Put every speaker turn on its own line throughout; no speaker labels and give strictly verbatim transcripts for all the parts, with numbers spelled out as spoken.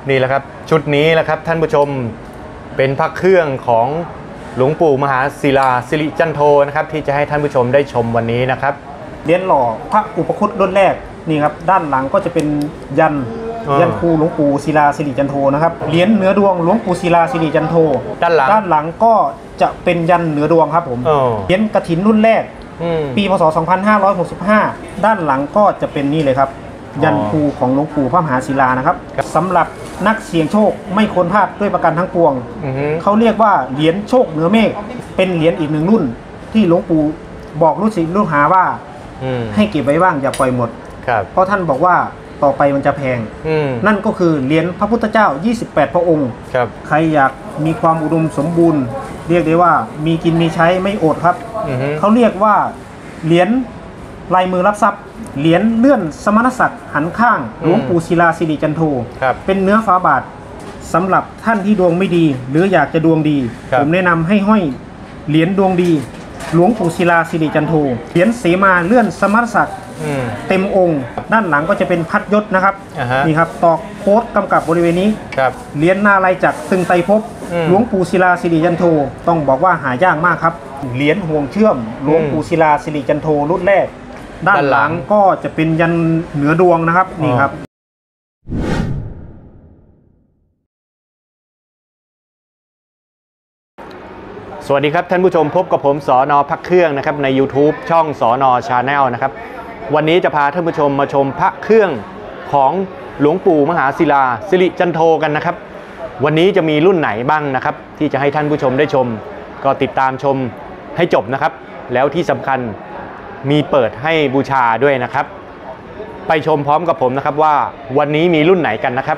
นี่แหละครับชุดนี้แหละครับท่านผู้ชมเป็นพระเครื่องของหลวงปู่มหาศิลาสิริจันโทนะครับที่จะให้ท่านผู้ชมได้ชมวันนี้นะครับ
เหรียญหล่อพระอุปคุตรุ่นแรกนี่ครับด้านหลังก็จะเป็นยันยันครูหลวงปู่ศิลาสิริจันโทนะครับเหรียญเหนือดวงหลวงปู่ศิลาสิริจันโท
ด้านหลัง
ด้านหลังก็จะเป็นยันเหนือดวงครับผมเหรียญกฐินรุ่นแรกปีพศสองพันห้าร้อยหกสิบห้าด้านหลังก็จะเป็นนี่เลยครับยันครูของหลวงปู่พระมหาศิลานะครับสำหรับนักเสี่ยงโชคไม่ควรพลาดด้วยประการทั้งปวงเขาเรียกว่าเหรียญโชคเหนือเมฆเป็นเหรียญอีกหนึ่งรุ่นที่หลวงปู่บอกลูกศิษย์ลูกหาว่าให้เก็บไว้บ้างอย่าปล่อยหมดเพราะท่านบอกว่าต่อไปมันจะแพงนั่นก็คือเหรียญพระพุทธเจ้ายี่สิบแปดพระองค์ใครอยากมีความอุดมสมบูรณ์เรียกได้ว่ามีกินมีใช้ไม่อดครับเขาเรียกว่าเหรียญลายมือรับทรัพย์เหรียญเลื่อนสมณศักดิ์หันข้างหลวงปู่ศิลาสิริจันโทเป็นเนื้อฝาบาทสำหรับท่านที่ดวงไม่ดีหรืออยากจะดวงดีผมแนะนำให้ห้อยเหรียญดวงดีหลวงปู่ศิลาสิริจันโทเหรียญเสมาเลื่อนสมณศักดิ์เต็มองค์ด้านหลังก็จะเป็นพัดยศนะครับนี่ครับตอกโค้ดกำกับบริเวณนี้เหรียญนาลัยจักรตึงไตรภพหลวงปู่ศิลาสิริจันโทต้องบอกว่าหายากมากครับเหรียญห่วงเชื่อมหลวงปู่ศิลาสิริจันโทรุ่นแรกด้านหลังก็จะเป็นยันเหนือดวงนะครับนี่ครับ
สวัสดีครับท่านผู้ชมพบกับผมสน.พระเครื่องนะครับใน YouTube ช่องสน.ชาแนลนะครับวันนี้จะพาท่านผู้ชมมาชมพระเครื่องของหลวงปู่มหาศิลาสิริจันโทกันนะครับวันนี้จะมีรุ่นไหนบ้างนะครับที่จะให้ท่านผู้ชมได้ชมก็ติดตามชมให้จบนะครับแล้วที่สำคัญมีเปิดให้บูชาด้วยนะครับไปชมพร้อมกับผมนะครับว่าวันนี้มีรุ่นไหนกันนะครับ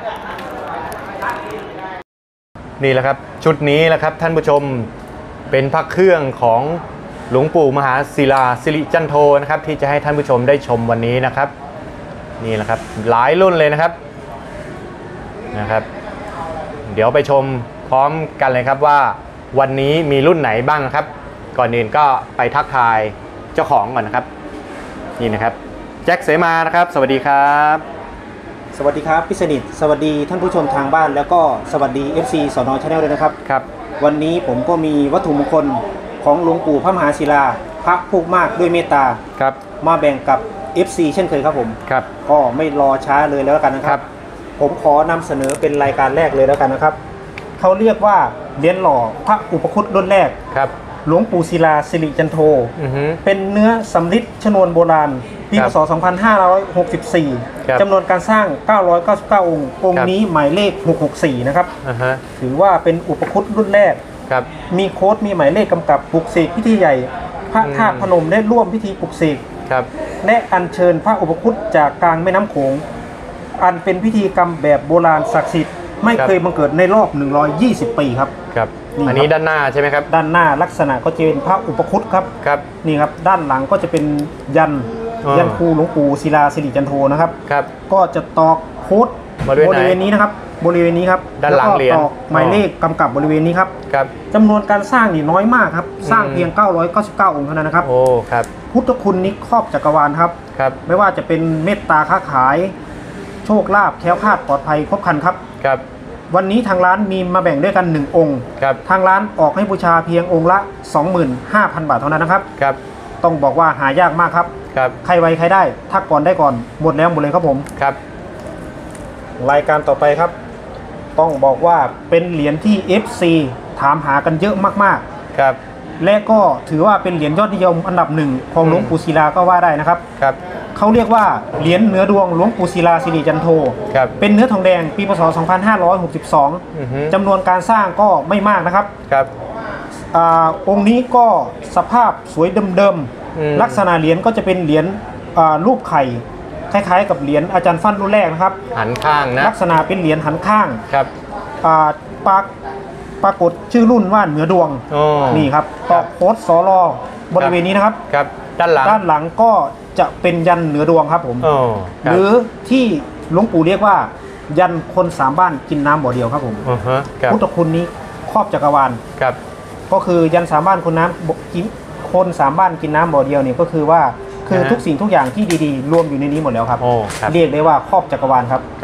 นี่แหละครับชุดนี้แหละครับท่านผู้ชมเป็นพระเครื่องของหลวงปู่มหาศิลาสิริจันโทนะครับที่จะให้ท่านผู้ชมได้ชมวันนี้นะครับนี่แหละครับหลายรุ่นเลยนะครับนะครับเดี๋ยวไปชมพร้อมกันเลยครับว่าวันนี้มีรุ่นไหนบ้างครับก่อนอื่นก็ไปทักทายเจ้าของก่อนนะครับนี่นะครับแจ็คเสมานะครับสวัสดีครับ
สวัสดีครับพี่สนิทสวัสดีท่านผู้ชมทางบ้านแล้วก็สวัสดี เอฟ ซี สน.ชาแนลด้วยนะครับครับวันนี้ผมก็มีวัตถุมงคลของหลวงปู่พระมหาศิลาพระผู้มากด้วยเมตตาครับมาแบ่งกับ เอฟ ซี เช่นเคยครับผมครับก็ไม่รอช้าเลยแล้วกันนะครับผมขอนำเสนอเป็นรายการแรกเลยแล้วกันนะครับเขาเรียกว่าเหรียญหล่อพระอุปคุตรุ่นแรกครับหลวงปู่ศิลาสิริจันโทเป็นเนื้อสำริดชนวนโบราณปีพศสองพันห้าร้อยหกสิบสี่จำนวนการสร้างเก้าร้อยเก้าสิบเก้าองค์องค์นี้หมายเลขหกหกสี่นะครับถือว่าเป็นอุปคุตรุ่นแรกมีโค้ดมีหมายเลขกำกับปลุกเสกพิธีใหญ่พระธาตุพนมได้ร่วมพิธีปลุกเสกและอัญเชิญพระอุปคุตจากกลางแม่น้ำโขงอันเป็นพิธีกรรมแบบโบราณศักดิ์สิทธิ์ไม่เคยบังเกิดในรอบหนึ่งร้อยยี่สิบปีครับครับ
อันนี้ด้านหน้าใช่ไหมครับ
ด้านหน้าลักษณะก็จะเป็นพระอุปคุตครับครับนี่ครับด้านหลังก็จะเป็นยันยันครูหลวงปู่ศิลาสิริจันโทนะครับครับก็จะตอกโค้ดบริเวณนี้นะครับบริเวณนี้ครับ
ด้านหลังเหรียญ
ตอกหมายเลขกำกับบริเวณนี้ครับครับจำนวนการสร้างนี่น้อยมากครับสร้างเพียงเก้าร้อยเก้าสิบเก้าองค์เท่านั้นนะครับโอ้ครับพุทธคุณนี้ครอบจักรวาลครับครับไม่ว่าจะเป็นเมตตาค้าขายโชคลาภแคล้วคลาดปลอดภัยครบครันครับครับวันนี้ทางร้านมีมาแบ่งด้วยกันหนึ่งองค์ทางร้านออกให้บูชาเพียงองค์ละ สองหมื่นห้าพัน บาทเท่านั้นนะครับครับต้องบอกว่าหายากมากครับครับใครไวใครได้ทักก่อนได้ก่อนหมดแล้วหมดเลยครับผมครับรายการต่อไปครับต้องบอกว่าเป็นเหรียญที่ เอฟ ซี ถามหากันเยอะมากๆครับและก็ถือว่าเป็นเหรียญยอดนิยมอันดับหนึ่งของหลวงปู่ศิลาก็ว่าได้นะครับครับเขาเรียกว่าเหรียญเหนือดวงหลวงปู่ศิลาสิริจันโทเป็นเนื้อทองแดงปีพศสองพันห้าร้อยหกสิบสองจำนวนการสร้างก็ไม่มากนะครับครับอองค์นี้ก็สภาพสวยเดิมๆลักษณะเหรียญก็จะเป็นเหรียญรูปไข่คล้ายๆกับเหรียญอาจารย์ฟั่นรุ่นแรกนะครับ
หันข้างนะ
ลักษณะเป็นเหรียญหันข้างครับปากปรากฏชื่อรุ่นว่าเหนือดวงนี่ครับตอกโค้ดสอรอบริเวณนี้นะครับครับด้านหลังด้านหลังก็จะเป็นยันเหนือดวงครับผมหรือที่หลวงปู่เรียกว่ายันคนสามบ้านกินน้ำบ่อเดียวครับผมพุทธคุณนี้ครอบจักรวาลครับก็คือยันสามบ้านคนน้ำกินคนสามบ้านกินน้ำบ่อเดียวเนี่ยก็คือว่าคือทุกสิ่งทุกอย่างที่ดีๆรวมอยู่ในนี้หมดแล้วครับเรียกได้ว่าครอบจักรวาลครับครับ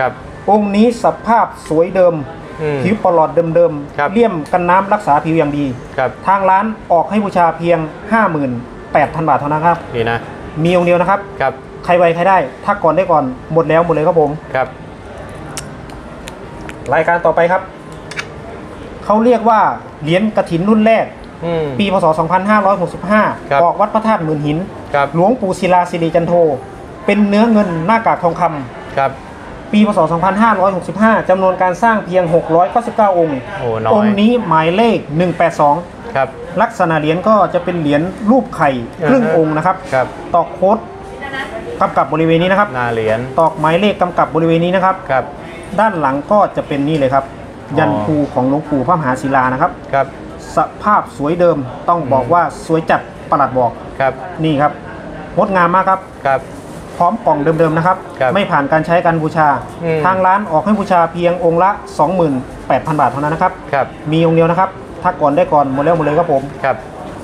องค์นี้สภาพสวยเดิมผิวปลอดเดิมๆเลี่ยมกันน้ำรักษาผิวอย่างดีทางร้านออกให้บูชาเพียง ห้าหมื่นแปดพัน บาทเท่านั้นครับ
นี่นะ
มีองค์เดียวนะครับ
ครับ
ใครไวใครได้ถ้าก่อนได้ก่อนหมดแล้วหมดเลยครับผม
ครับ
รายการต่อไปครับเขาเรียกว่าเหรียญกฐินรุ่นแรกปีพศสองพันห้าร้อยหกสิบห้าออกวัดพระธาตุหมื่นหินหลวงปู่ศิลาสิริจันโทเป็นเนื้อเงินหน้ากากทองคำ
ครับ
ปีพศสองพันห้าร้อยหกสิบห้าจำนวนการสร้างเพียงหกร้อยเก้าสิบเก้าองค์องค์นี้หมายเลขหนึ่งแปดสอง
ครับ
ลักษณะเหรียญก็จะเป็นเหรียญรูปไข่ครึ่งองค์นะครับตอกโค้ดกำกับบริเวณนี้นะครับ
หน้าเหรียญ
ตอกหมายเลขกำกับบริเวณนี้นะครับ
ครับ
ด้านหลังก็จะเป็นนี่เลยครับยันภูของหลวงปู่พระมหาศิลานะครับ
ครับ
สภาพสวยเดิมต้องบอกว่าสวยจัดประหลัดบอก
ครับ
นี่ครับงดงามมากครับ
ครับ
พร้อมกล่องเดิมๆนะครับไม่ผ่านการใช้การบูชาทางร้านออกให้บูชาเพียงองค์ละ สองหมื่นแปดพัน บาทเท่านั้นนะครับ
ครับ
มีองค์เดียวนะครับถ้าก่อนได้ก่อนหมดแล้วหมดเลยครับผม
ครับ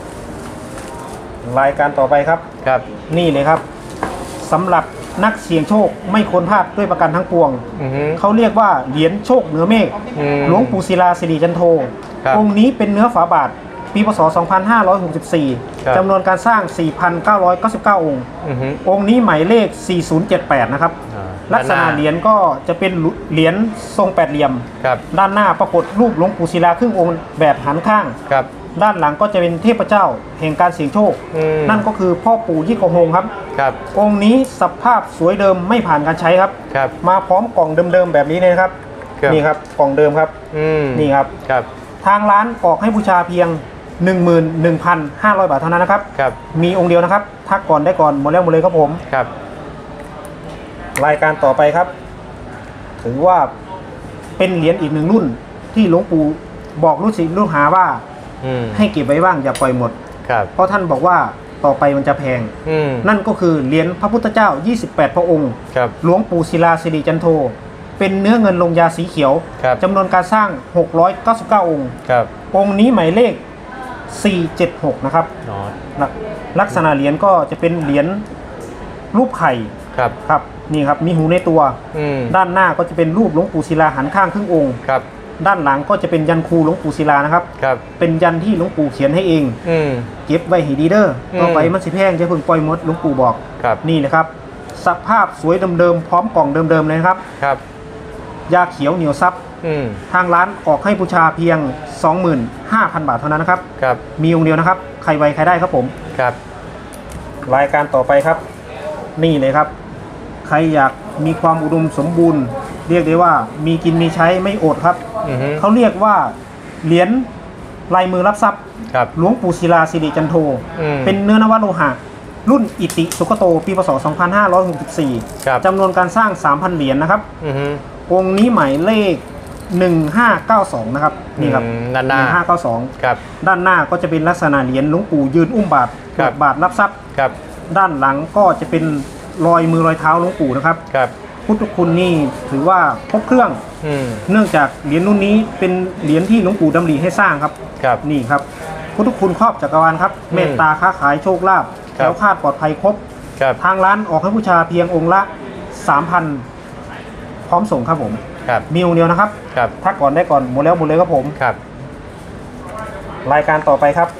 รายการต่อไปครับ
ครับ
นี่เลยครับสำหรับนักเสี่ยงโชคไม่ควรพลาดด้วยประกันทั้งปวงเขาเรียกว่าเหรียญโชคเหนือเมฆหลวงปู่ศิลาสิริจันโทองค์นี้เป็นเนื้อฝาบาทปีพศสองพันห้าร้อยหกสิบสี่จำนวนการสร้าง สี่พันเก้าร้อยเก้าสิบเก้า องค์องค์นี้หมายเลขสี่ศูนย์เจ็ดแปดนะครับลักษณะเหรียญก็จะเป็นเหรียญทรงแปดเหลี่ยมด้านหน้าปรากฏรูปหลวงปู่ศิลาครึ่งองค์แบบหันข้างด้านหลังก็จะเป็นเทพเจ้าแห่งการเสี่ยงโชคนั่นก็คือพ่อปู่ยี่โกฮงครับองค์นี้สภาพสวยเดิมไม่ผ่านการใช้ครับมาพร้อมกล่องเดิมๆแบบนี้เลยครับนี่ครับกล่องเดิมครับนี่ครับทางร้านออกให้บูชาเพียง หนึ่งหมื่นหนึ่งพันห้าร้อย บาทเท่านั้นนะครับมีองค์เดียวนะครับทักก่อนได้ก่อนหมดแล้วหมดเลยครับผม
ครับ
รายการต่อไปครับถือว่าเป็นเหรียญอีกหนึ่งรุ่นที่หลวงปู่บอกลูกศิษย์ลูกหาว่าให้เก็บไว้บ้างอย่าปล่อยหมดเพราะท่านบอกว่าต่อไปมันจะแพงนั่นก็คือเหรียญพระพุทธเจ้ายี่สิบแปดพระองค์หลวงปู่ศิลาสิริจันโทเป็นเนื้อเงินลงยาสีเขียวจำนวนการสร้างหกร้อยเก้าสิบเก้าองค์องค์นี้หมายเลขสี่เจ็ดหกนะครับลักษณะเหรียญก็จะเป็นเหรียญรูปไข่
ครับ
ครับนี่ครับมีหูในตัวด้านหน้าก็จะเป็นรูปหลวงปู่ศิลาหันข้างครึ่งองค์ด้านหลังก็จะเป็นยันครูหลวงปู่ศิลานะครับเป็นยันที่หลวงปู่เขียนให้เองเก็บไว้ให้ดีเด้อต่อไปมันสิแพงจะเพิ่งปล่อยมดหลวงปู่บอกนี่แหละครับสภาพสวยเดิมๆพร้อมกล่องเดิมๆเลยครับยาเขียวเหนียวซับทางร้านออกให้บูชาเพียง สองหมื่นห้าพัน บาทเท่านั้นนะครับมีองค์เดียวนะครับใครไวใครได้ครับผม
ครับ
รายการต่อไปครับนี่เลยครับใครอยากมีความอุดมสมบูรณ์เรียกได้ว่ามีกินมีใช้ไม่อดครับเขาเรียกว่าเหรียญลายมือรับทรัพย์หลวงปู่ศิลาสิริจันโทเป็นเนื้อนวโลหะรุ่นอิติสุขโตปีพศสองพันห้าร้อยหกสิบสี่จำนวนการสร้าง สามพัน เหรียญนะครับองค์นี้หมายเลขหนึ่งห้าเก้าสองนะครับนี่ครับ
ด้านหน้าหนึ่ง
ห้าเก้าสองด้านหน้าก็จะเป็นลักษณะเหรียญหลวงปู่ยืนอุ้มบาทบาทรับทรัพย์ด้านหลังก็จะเป็นรอยมือรอยเท้าหลวงปู่นะครับพุทธคุณนี่ถือว่าครบเครื่องเนื่องจากเหรียญรุ่นนี้เป็นเหรียญที่หลวงปู่ดำริให้สร้างครับนี่ครับพุทธคุณครอบจักรวาลครับเมตตาค้าขายโชคลาภแคล้วคลาดปลอดภัยครบทางร้านออกให้บูชาเพียงองค์ละ สามพัน พร้อมส่งครับผมมีองค์เดียวนะครับถ้าก่อนได้ก่อนหมดแล้วหมดเลยครับผมรายการต่อไปครับ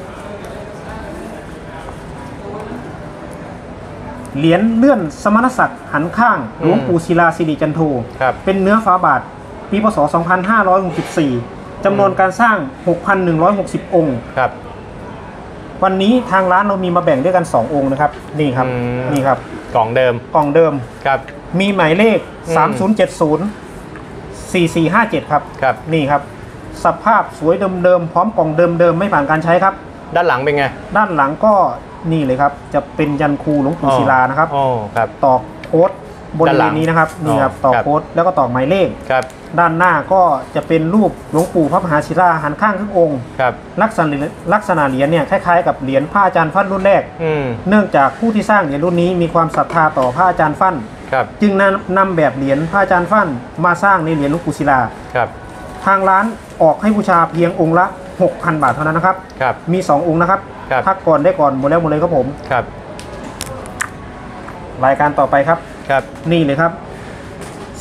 เหรียญเลื่อนสมณศักดิ์หันข้างหลวงปู่ศิลาสิริจันโทเป็นเนื้อฝาบาทปีพศสองพันห้าร้อยหกสิบสี่จำนวนการสร้าง หกพันหนึ่งร้อยหกสิบ องค์วันนี้ทางร้านเรามีมาแบ่งด้วยกันสององค์นะครับนี่ครับนี่ครับ
กล่องเดิม
กล่องเดิมครับมีหมายเลขสามศูนย์เจ็ดศูนย์ สี่สี่ห้าเจ็ดครับครับนี่ครับสภาพสวยเดิมๆพร้อมกล่องเดิมๆไม่ผ่านการใช้ครับ
ด้านหลังเป็นไง
ด้านหลังก็นี่เลยครับจะเป็นยันครูหลวงปู่ศิลานะครับตอกโค้ดบริเวณนี้นะครับนี่ครับตอกโค้ดแล้วก็ตอกหมายเลขด้านหน้าก็จะเป็นรูปหลวงปู่พระมหาศิลาหันข้างครึ่งองค์ลักษณะลักษณะเหรียญเนี่ยคล้ายๆกับเหรียญพระอาจารย์ฟั่นรุ่นแรกเนื่องจากผู้ที่สร้างเหรียญรุ่นนี้มีความศรัทธาต่อพระอาจารย์ฟั่นจึงนำนำแบบเหรียญพระอาจารย์ฟั่นมาสร้างในเหรียญหลวงปู่ศิลาทางร้านออกให้บูชาเพียงองค์ละ หกพัน บาทเท่านั้นนะครับมีสององค์นะครับทักก่อนได้ก่อนหมดแล้วหมดเลยครับผม
ครับ
รายการต่อไปครับ
ครับ
นี่เลยครับส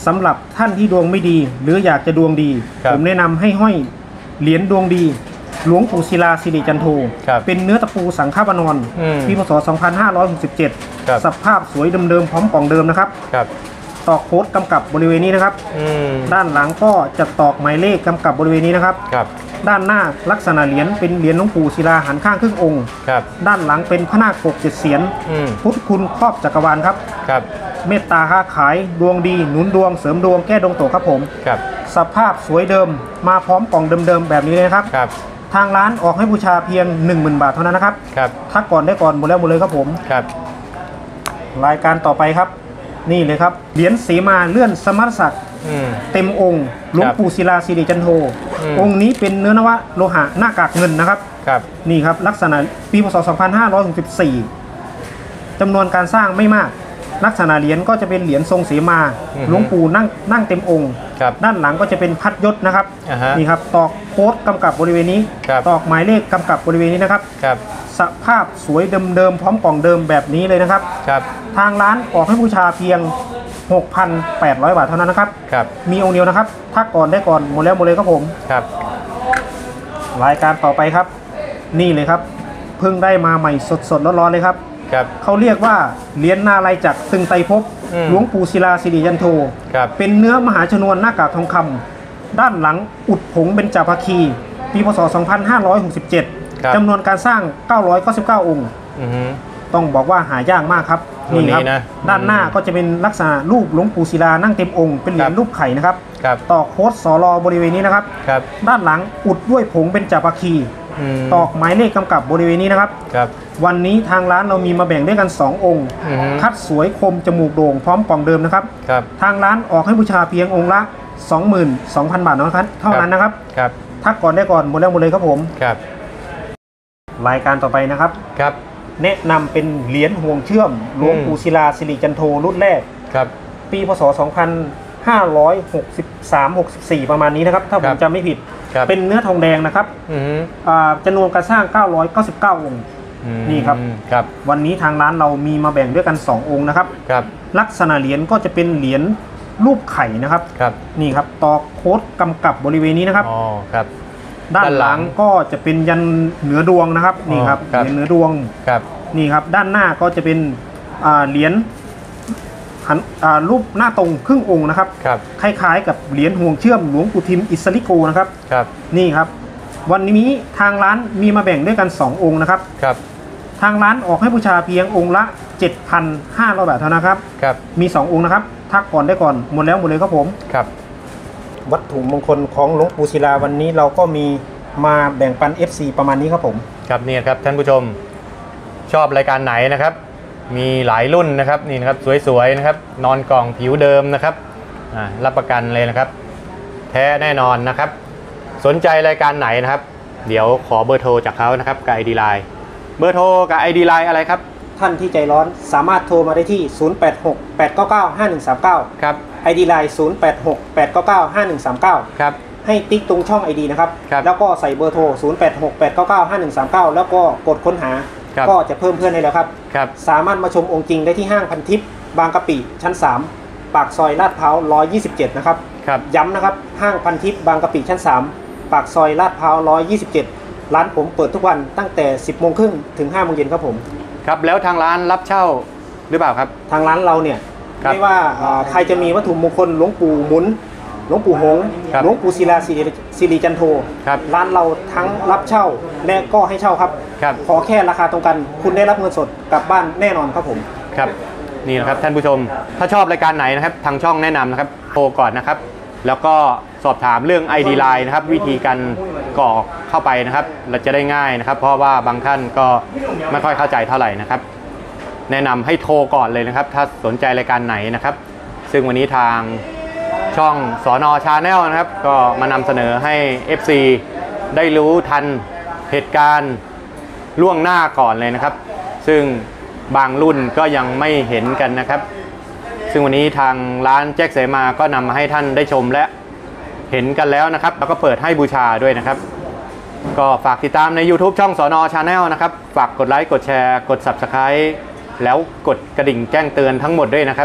สำหรับท่านที่ดวงไม่ดีหรืออยากจะดวงดีผมแนะนำให้ห้อยเหรียญดวงดีหลวงปู่ศิลาสิริจันโทเป็นเนื้อตะปูสังฆปานอนปีพศสองพันห้าร้อยหกสิบเจ็ดสภาพสวยเดิมๆพร้อมกล่องเดิมนะครับตอกโค้ดกำกับบริเวณนี้นะครับด้านหลังก็จะตอกหมายเลขกำกับบริเวณนี้นะครับด้านหน้าลักษณะเหรียญเป็นเหรียญหลวงปู่ศิลาหันข้างครึ่งองค์ด้านหลังเป็นพระนาคปกเจ็ดเสียนพุทธคุณครอบจักรวาลครับเมตตาค้าขายดวงดีหนุนดวงเสริมดวงแก้ดวงตกครับผมสภาพสวยเดิมมาพร้อมกล่องเดิมๆแบบนี้เลยนะครับทางร้านออกให้บูชาเพียง หนึ่งหมื่น บาทเท่านั้นนะครับทักก่อนได้ก่อนหมดแล้วหมดเลยครับผมรายการต่อไปครับนี่เลยครับเหรียญสีมาเลื่อนสมณศักดิ์เต็มองค์หลวงปู่ศิลาสิริจันโทองค์นี้เป็นเนื้อนวะโลหะหน้ากากเงินนะครับนี่ครับลักษณะปีพศสองพันห้าร้อยหกสิบสี่จำนวนการสร้างไม่มากลักษณะเหรียญก็จะเป็นเหรียญทรงสีมาหลวงปู่นั่งนั่งเต็มองค์ด้านหลังก็จะเป็นพัดยศนะครับนี่ครับตอกโค้ดกำกับบริเวณนี้ตอกหมายเลขกำกับบริเวณนี้นะครับสภาพสวยเดิมๆพร้อมกล่องเดิมแบบนี้เลยนะครับทางร้านออกให้บูชาเพียง หกพันแปดร้อย บาทเท่านั้นนะครับมีองค์เดียวนะครับถ้าก่อนได้ก่อนหมดแล้วหมดเลยครับผมรายการต่อไปครับนี่เลยครับเพิ่งได้มาใหม่สดๆร้อนๆเลยครับเขาเรียกว่าเหรียญนาลัยจักรตึงไตรภพหลวงปู่ศิลาสิริจันโทเป็นเนื้อมหาชนวนหน้ากากทองคำด้านหลังอุดผงเบญจภคีปีพศสองพันห้าร้อยหกสิบเจ็ดจำนวนการสร้างเก้าร้อยเก้าสิบเก้าองค์ต้องบอกว่าหายากมากครับนี่ครับด้านหน้าก็จะเป็นลักษณะรูปหลวงปู่ศิลานั่งเต็มองค์เป็นเหรียญรูปไข่นะครับต่อโค้ดสอรอบริเวณนี้นะครับด้านหลังอุดด้วยผงเบญจภคีตอกหมายเลขกำกับบริเวณนี้นะครับวันนี้ทางร้านเรามีมาแบ่งด้วยกันสององค์คัดสวยคมจมูกโด่งพร้อมกล่องเดิมนะครับทางร้านออกให้บูชาเพียงองค์ละ สองหมื่นสองพัน บาทนะครับเท่านั้นนะครับทักก่อนได้ก่อนหมดแล้วหมดเลยครับผมรายการต่อไปนะครับแนะนำเป็นเหรียญห่วงเชื่อมหลวงปู่ศิลาสิริจันโทรุ่นแรกปีพศสองพันห้าร้อยหกสิบสาม หกสิบสี่ประมาณนี้นะครับถ้าผมจำไม่ผิดเป็นเนื้อทองแดงนะครับจำนวนการสร้างเก้าร้อยเก้าสิบเก้าองค์นี่ครับวันนี้ทางร้านเรามีมาแบ่งด้วยกันสององค์นะครับลักษณะเหรียญก็จะเป็นเหรียญรูปไข่นะครับนี่ครับตอกโค้ดกำกับบริเวณนี้นะครับด้านหลังก็จะเป็นยันเหนือดวงนะครับนี่ครับเหรียญเหนือดวงนี่ครับด้านหน้าก็จะเป็นเหรียญรูปหน้าตรงครึ่งองค์นะครับคล้ายๆกับเหรียญห่วงเชื่อมหลวงปู่ทิมอิสริโกนะครับนี่ครับวันนี้ทางร้านมีมาแบ่งด้วยกันสององค์นะครับทางร้านออกให้บูชาเพียงองค์ละ เจ็ดพันห้าร้อย บาทเท่านั้นครับมีสององค์นะครับทักก่อนได้ก่อนหมดแล้วหมดเลยครับผมวัตถุมงคลของหลวงปู่ศิลาวันนี้เราก็มีมาแบ่งปัน เอฟ ซี ประมาณนี้ครับผม
ครับนี่ครับท่านผู้ชมชอบรายการไหนนะครับมีหลายรุ่นนะครับนี่นะครับสวยๆนะครับนอนกล่องผิวเดิมนะครับรับประกันเลยนะครับแท้แน่นอนนะครับสนใจรายการไหนนะครับเดี๋ยวขอเบอร์โทรจากเขานะครับกับ ไอ ดี ไลน์ เบอร์โทรกับ ไอ ดี ไลน์ อะไรครับ
ท่านที่ใจร้อนสามารถโทรมาได้ที่ศูนย์ แปด หก แปด เก้า เก้า ห้า หนึ่ง สาม เก้า
ครับ
ไอ ดี ไลน์ ศูนย์ แปด หก แปด เก้า เก้า ห้า หนึ่ง สาม เก้า
ครับ
ให้ติ๊กตรงช่อง ไอ ดี นะครับแล้วก็ใส่เบอร์โทรศูนย์ แปด หก แปด เก้า เก้า ห้า หนึ่ง สาม เก้าแล้วก็กดค้นหาก็จะเพิ่มเพื่อนให้แล้วครับสามารถมาชมองค์จริงได้ที่ห้างพันทิพย์บางกะปิชั้นสามปากซอยลาดพร้าวหนึ่งร้อยยี่สิบเจ็ดนะครับย้ำนะครับห้างพันทิพย์บางกะปิชั้นสามปากซอยลาดพร้าวหนึ่งร้อยยี่สิบเจ็ดร้านผมเปิดทุกวันตั้งแต่ สิบโมงครึ่งถึง ห้าโมงเย็นครับผม
ครับแล้วทางร้านรับเช่าหรือเปล่าครับ
ทางร้านเราเนี่ยไม่ว่าใครจะมีวัตถุมงคลหลวงปู่หมุนหลวงปู่หงหลวงปู่ศิลาสิริจันโทร้านเราทั้งรับเช่าและก็ให้เช่าครับขอแค่ราคาตรงกันคุณได้รับเงินสดกลับบ้านแน่นอนครับผม
ครับนี่นะครับท่านผู้ชมถ้าชอบรายการไหนนะครับทางช่องแนะนำนะครับโทรก่อนนะครับแล้วก็สอบถามเรื่อง ไอ ดี ไลน์ นะครับวิธีการกรอกเข้าไปนะครับเราจะได้ง่ายนะครับเพราะว่าบางท่านก็ไม่ค่อยเข้าใจเท่าไหร่นะครับแนะนำให้โทรก่อนเลยนะครับถ้าสนใจรายการไหนนะครับซึ่งวันนี้ทางช่องสน.ชาแนลนะครับก็มานำเสนอให้ เอฟ ซี ได้รู้ทันเหตุการณ์ล่วงหน้าก่อนเลยนะครับซึ่งบางรุ่นก็ยังไม่เห็นกันนะครับซึ่งวันนี้ทางร้านแจ็คเสมาก็นำมาให้ท่านได้ชมและเห็นกันแล้วนะครับแล้วก็เปิดให้บูชาด้วยนะครับก็ฝากติดตามใน ยูทูบ ช่องสน.ชาแนลนะครับฝากกดไลค์กดแชร์กด ซับสไครบ์ แล้วกดกระดิ่งแจ้งเตือนทั้งหมดด้วยนะครับ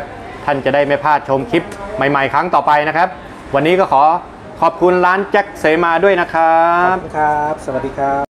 ท่านจะได้ไม่พลาดชมคลิปใหม่ๆครั้งต่อไปนะครับวันนี้ก็ขอขอบคุณร้านแจ็คเสมาด้วยนะครับ
ครับสวัสดีครับ